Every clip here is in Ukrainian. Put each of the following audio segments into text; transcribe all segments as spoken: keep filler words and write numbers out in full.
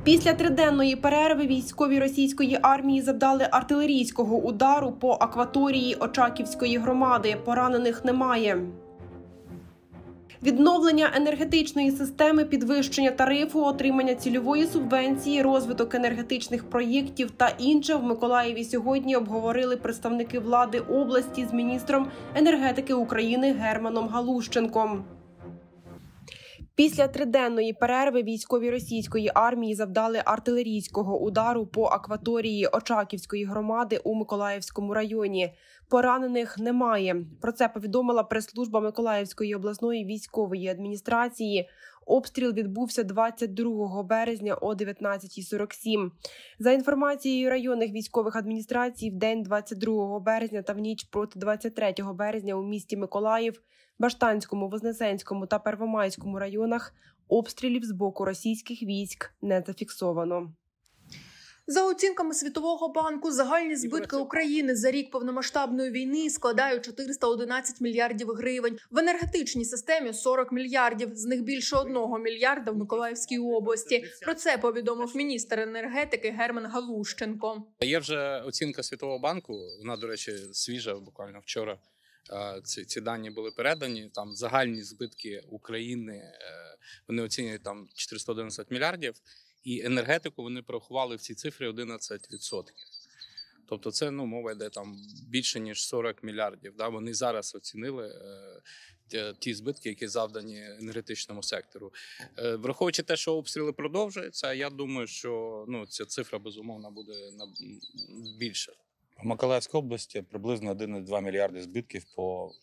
Після триденної перерви військові російської армії завдали артилерійського удару по акваторії Очаківської громади. Поранених немає. Відновлення енергетичної системи, підвищення тарифу, отримання цільової субвенції, розвиток енергетичних проєктів та інше в Миколаєві сьогодні обговорили представники влади області з міністром енергетики України Германом Галущенком. Після триденної перерви військові російської армії завдали артилерійського удару по акваторії Очаківської громади у Миколаївському районі. Поранених немає. Про це повідомила прес-служба Миколаївської обласної військової адміністрації. Обстріл відбувся двадцять другого березня о дев'ятнадцятій сорок сім. За інформацією районних військових адміністрацій, в день двадцять другого березня та в ніч проти двадцять третього березня у місті Миколаїв, Баштанському, Вознесенському та Первомайському районах обстрілів з боку російських військ не зафіксовано. За оцінками Світового банку, загальні збитки України за рік повномасштабної війни складають чотириста одинадцять мільярдів гривень. В енергетичній системі – сорок мільярдів, з них більше одного мільярда в Миколаївській області. Про це повідомив міністр енергетики Герман Галущенко. Є вже оцінка Світового банку, вона, до речі, свіжа, буквально вчора ці, ці дані були передані. Там загальні збитки України, вони оцінюють там чотириста одинадцять мільярдів. І енергетику вони порахували в цій цифрі одинадцять відсотків. Тобто це, ну, мова йде там більше ніж сорок мільярдів. Да? Вони зараз оцінили е, ті збитки, які завдані енергетичному сектору. Е, враховуючи те, що обстріли продовжуються, я думаю, що, ну, ця цифра, безумовно, буде більше. В Миколаївській області приблизно один цілих два мільярди збитків по,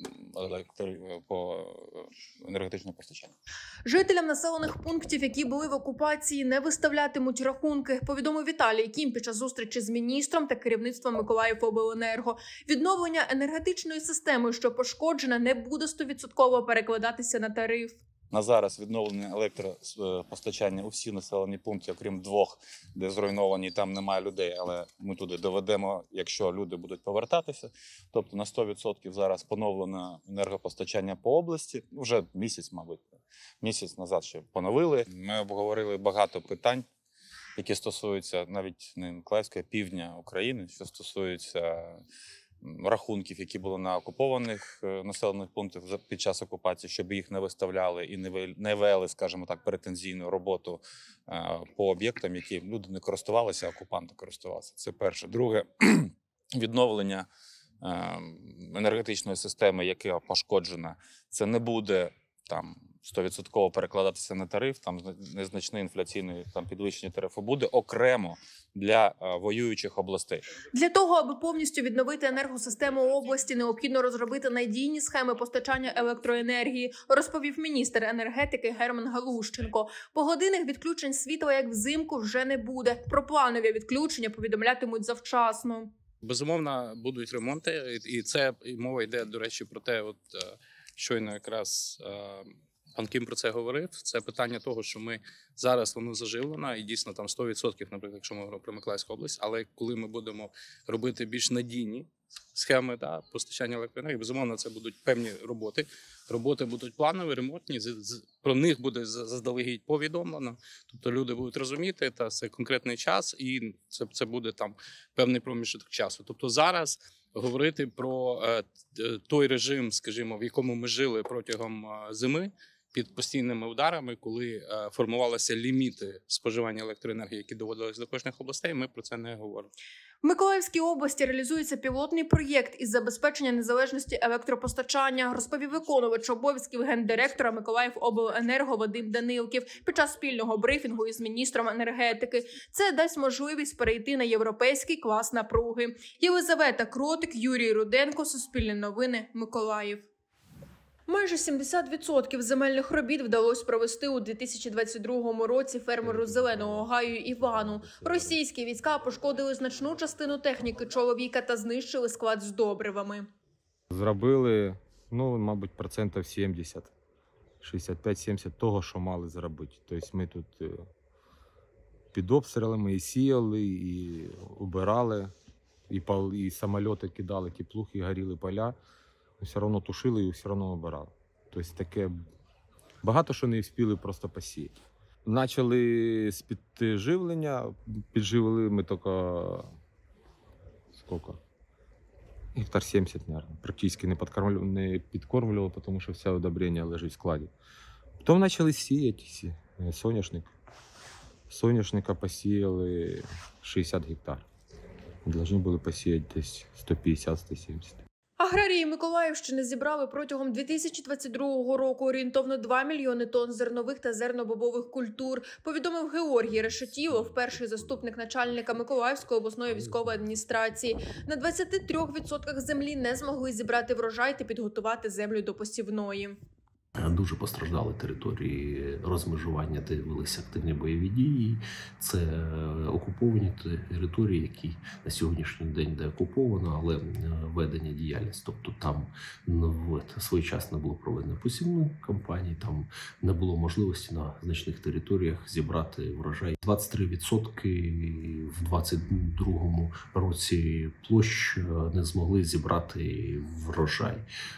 по енергетичному постачанню. Жителям населених пунктів, які були в окупації, не виставлятимуть рахунки, повідомив Віталій Кім під час зустрічі з міністром та керівництвом Миколаївобленерго. Відновлення енергетичної системи, що пошкоджена, не буде сто відсотків перекладатися на тариф. На зараз відновлення електропостачання у всі населені пункти, окрім двох, де зруйновані, там немає людей, але ми туди доведемо, якщо люди будуть повертатися. Тобто на сто відсотків зараз поновлено енергопостачання по області. Вже місяць, мабуть, місяць назад ще поновили. Ми обговорили багато питань, які стосуються навіть не Миколаївської, а півдня України, що стосуються рахунків, які були на окупованих населених пунктах під час окупації, щоб їх не виставляли і не вели, скажімо так, претензійну роботу по об'єктам, які люди не користувалися, а окупанти користувалися. Це перше. Друге, відновлення енергетичної системи, яка пошкоджена, це не буде там сто відсотків перекладатися на тариф, там незначний інфляційний там підвищення тарифу буде окремо для а, воюючих областей. Для того, аби повністю відновити енергосистему області, необхідно розробити надійні схеми постачання електроенергії, розповів міністр енергетики Герман Галущенко. Погодинних відключень світла, як взимку, вже не буде. Про планові відключення повідомлятимуть завчасно. Безумовно, будуть ремонти, і це і мова йде, до речі, про те, от щойно якраз пан Кім про це говорив. Це питання того, що ми зараз воно заживлено, і дійсно там сто відсотків, наприклад, якщо ми говоримо про Миколаївську область, але коли ми будемо робити більш надійні схеми да, постачання електроенергії, безумовно, це будуть певні роботи. Роботи будуть планові, ремонтні, про них буде заздалегідь повідомлено, тобто люди будуть розуміти, та це конкретний час, і це, це буде там певний проміжок часу. Тобто зараз говорити про е, той режим, скажімо, в якому ми жили протягом е, зими, під постійними ударами, коли е, формувалися ліміти споживання електроенергії, які доводились до кожних областей, ми про це не говоримо. В Миколаївській області реалізується пілотний проєкт із забезпечення незалежності електропостачання, розповів виконувач обов'язків гендиректора Миколаївобленерго Вадим Данилків під час спільного брифінгу із міністром енергетики. Це дасть можливість перейти на європейський клас напруги. Єлизавета Кротик, Юрій Руденко, Суспільне новини, Миколаїв. Майже сімдесят відсотків земельних робіт вдалося провести у дві тисячі двадцять другому році фермеру Зеленого Гаю Івану. Російські війська пошкодили значну частину техніки чоловіка та знищили склад з добривами. Зробили, ну, мабуть, процентів сімдесят, шістдесят п'ять - сімдесят того, що мали зробити. Тобто ми тут під обстрілами і сіяли, і убирали, і, пал, і самольоти кидали, теплухи, і горіли поля. Все одно тушили і все одно обирали. Тобто таке багато що не встигли просто посіяти. Почали з підживлення, підживили ми тільки скільки? Гектар сімдесят, мабуть. Практично не, подкармлю... не підкормлювали, тому що все удобрення лежить в складі. Потім почали сіяти соняшник. Соняшника посіяли шістдесят гектар. Должны були посіяти десь сто п'ятдесят - сто сімдесят. Аграрії Миколаївщини зібрали протягом дві тисячі двадцять другого року орієнтовно два мільйони тонн зернових та зернобобових культур, повідомив Георгій Решетілов, перший заступник начальника Миколаївської обласної військової адміністрації. На двадцяти трьох відсотках землі не змогли зібрати врожай та підготувати землю до посівної. Дуже постраждали території розмежування, де велися активні бойові дії. Це окуповані території, які на сьогоднішній день де окуповано, але ведення діяльність. Тобто там своєчасно було проведено посівну кампанію, там не було можливості на значних територіях зібрати врожай. двадцять три відсотки в двадцять другому році площ не змогли зібрати врожай.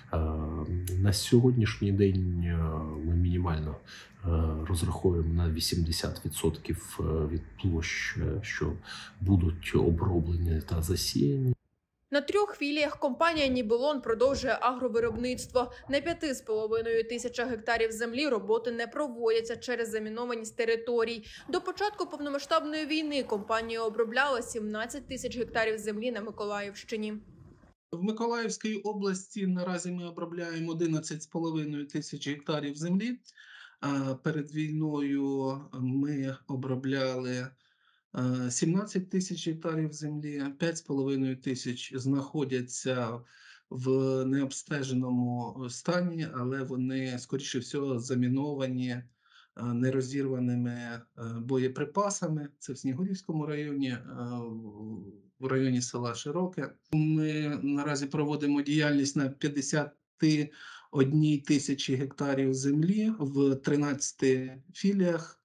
На сьогоднішній день ми мінімально розраховуємо на вісімдесят відсотків від площ, що будуть оброблені та засіяні. На трьох філіях компанія «Нібелон» продовжує агровиробництво. На п'яти з половиною тисячах гектарів землі роботи не проводяться через замінованість територій. До початку повномасштабної війни компанія обробляла сімнадцять тисяч гектарів землі на Миколаївщині. В Миколаївській області наразі ми обробляємо одинадцять з половиною тисяч гектарів землі. Перед війною ми обробляли сімнадцять тисяч гектарів землі, п'ять з половиною тисяч знаходяться в необстеженому стані, але вони, скоріше всього, заміновані нерозірваними боєприпасами. Це в Снігурівському районі, в районі села Широке. Ми наразі проводимо діяльність на п'ятдесят одній тисячі гектарів землі в тринадцяти філіях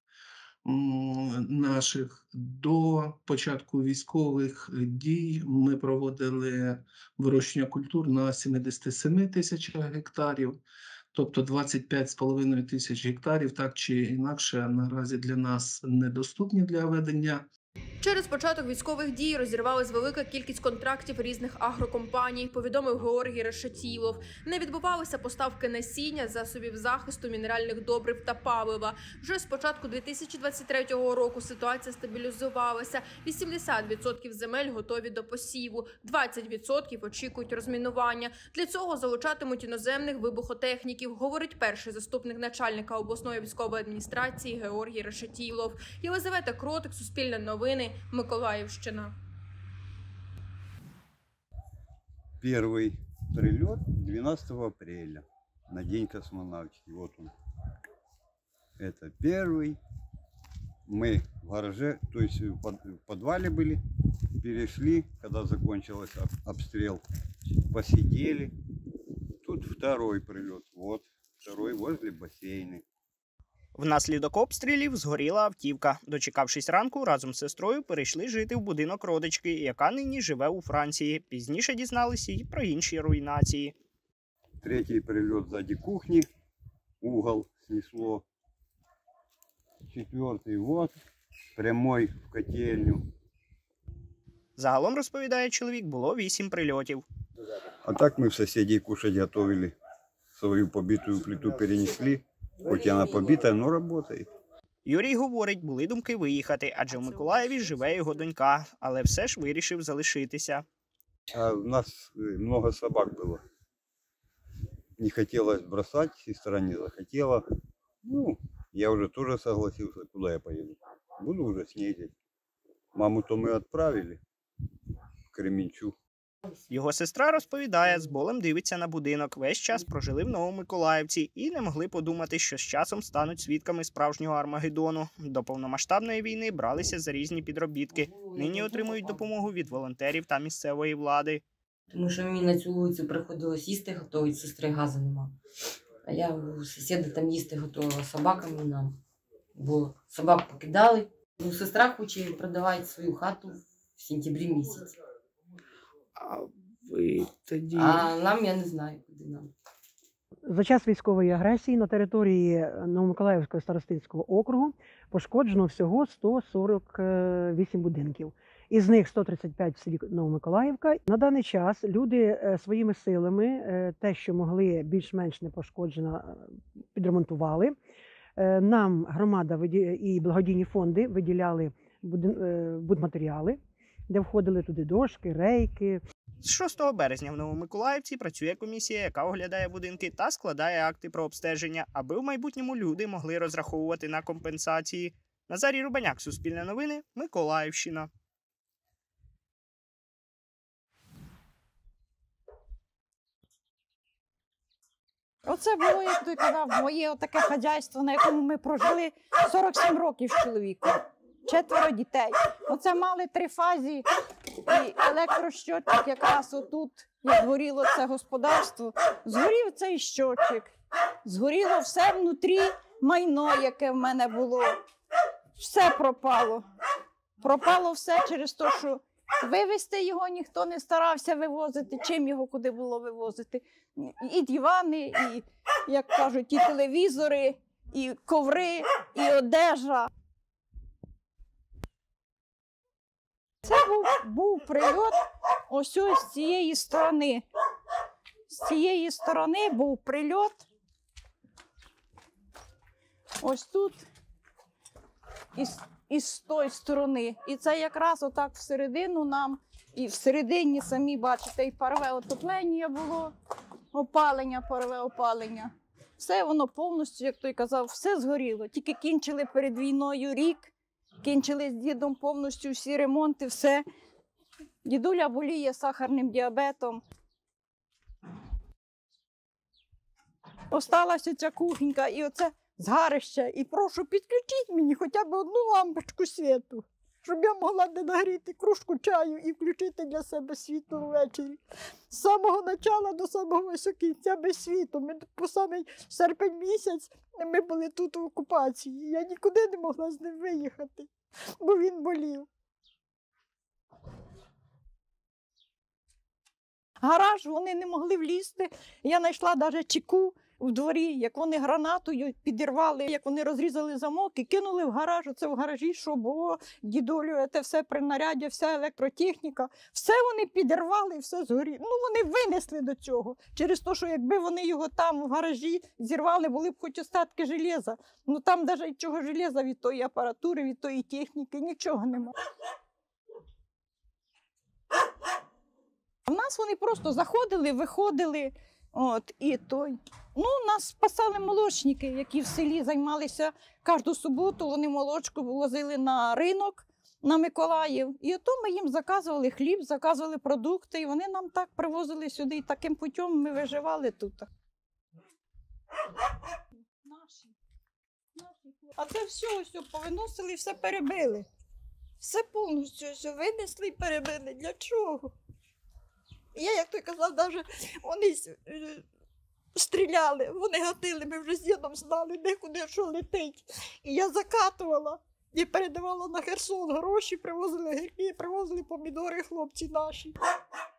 наших. До початку військових дій ми проводили вирощування культур на сімдесят сім тисячах гектарів, тобто двадцять п'ять з половиною тисяч гектарів, так чи інакше, наразі для нас недоступні для ведення. Через початок військових дій розірвалась велика кількість контрактів різних агрокомпаній, повідомив Георгій Решетілов. Не відбувалися поставки насіння, засобів захисту, мінеральних добрив та палива. Вже з початку дві тисячі двадцять третього року ситуація стабілізувалася. вісімдесят відсотків земель готові до посіву, двадцять відсотків очікують розмінування. Для цього залучатимуть іноземних вибухотехніків, говорить перший заступник начальника обласної військової адміністрації Георгій Решетілов. Єлизавета Кротик, Суспільне новини, Миколаївщина. Первый прилет двенадцатого апреля на День космонавтики. Вот он. Это первый. Мы в гараже, то есть в подвале были, перешли, когда закончился обстрел, посидели. Тут второй прилет. Вот второй возле бассейна. Внаслідок обстрілів згоріла автівка. Дочекавшись ранку, разом з сестрою перейшли жити в будинок родички, яка нині живе у Франції. Пізніше дізналися і про інші руйнації. Третій прильот ззаді кухні, угол снесло. Четвертий вот, прямой в котельню. Загалом, розповідає чоловік, було вісім прильотів. А так ми в сусідів кушать готовили. Свою побиту плиту перенесли. Хоч вона побита, але працює. Юрій говорить, були думки виїхати, адже в Миколаєві живе його донька, але все ж вирішив залишитися. А у нас багато собак було. Не хотілося бросати, сестра не захотіла. Ну, я вже теж согласився, куди я поїду. Буду вже з нею жити. Маму то ми відправили в Кременчуг. Його сестра розповідає, з болем дивиться на будинок. Весь час прожили в Новомиколаївці і не могли подумати, що з часом стануть свідками справжнього Армагеддону. До повномасштабної війни бралися за різні підробітки. Нині отримують допомогу від волонтерів та місцевої влади. Тому що мені на цю вулицю приходилось їсти готувати, сестри газу нема. А я у сусіда там їсти готувала собакам і нам. Бо собак покидали. Ну, сестра хоче продавати свою хату в сентябрі місяці. А ви тоді... А нам, я не знаю, куди нам. За час військової агресії на території Новомиколаївського старостинського округу пошкоджено всього сто сорок вісім будинків. Із них сто тридцять п'ять в селі Новомиколаївка. На даний час люди своїми силами те, що могли більш-менш непошкоджено, підремонтували. Нам громада і благодійні фонди виділяли будматеріали, де входили туди дошки, рейки. З шостого березня в Новомиколаївці працює комісія, яка оглядає будинки та складає акти про обстеження, аби в майбутньому люди могли розраховувати на компенсації. Назарій Рубаняк, Суспільне новини, Миколаївщина. Оце було, як ти казав, моє таке хазяйство, на якому ми прожили сорок сім років з чоловіком. Четверо дітей. Оце мали три фазі і електрощотчик якраз отут, як горіло це господарство. Згорів цей щотчик, згоріло все внутрі, майно, яке в мене було. Все пропало. Пропало все через те, що вивезти його ніхто не старався вивозити, чим його куди було вивозити. І дивани, і, як кажуть, і телевізори, і коври, і одежа. Це був, був прильот ось ось з цієї сторони. З цієї сторони був прильот. Ось тут і, і з тої сторони. І це якраз отак всередину нам, і всередині самі, бачите, і парове отоплення було, опалення, парове опалення. Все воно повністю, як той казав, все згоріло. Тільки кінчили перед війною рік. Кінчили з дідом повністю всі ремонти, все. Дідуля боліє сахарним діабетом. Осталася ця кухонька і оце згарище. І прошу, підключіть мені хоча б одну лампочку світу, щоб я могла не нагріти кружку чаю і включити для себе світло ввечері. З самого початку до самого кінця без світу. Ми по самий серпень місяць ми були тут в окупації. Я нікуди не могла з ним виїхати, бо він болів. Гараж вони не могли влізти. Я знайшла навіть чеку в дворі, як вони гранатою підірвали, як вони розрізали замок і кинули в гараж. Оце в гаражі, що було, дідулю, це все принаряддя, вся електротехніка. Все вони підірвали, все згоріло. Ну, вони винесли до цього. Через те, що якби вони його там в гаражі зірвали, були б хоч остатки железа. Ну, там навіть чого железа від тої апаратури, від тої техніки, нічого немає. У нас вони просто заходили, виходили, от, і той. Ну, нас спасали молочники, які в селі займалися кожну суботу, вони молочку возили на ринок, на Миколаїв. І ото ми їм заказували хліб, заказували продукти, і вони нам так привозили сюди, і таким путем ми виживали тут. Наші. Наші. А це все, все повиносили і все перебили. Все повністю все винесли і перебили. Для чого? Я, як той казав, навіть вони стріляли, вони гатили, ми вже з дідом знали, де куди що летить. І я закатувала і передавала на Херсон гроші, привозили гірки, привозили помідори хлопці наші.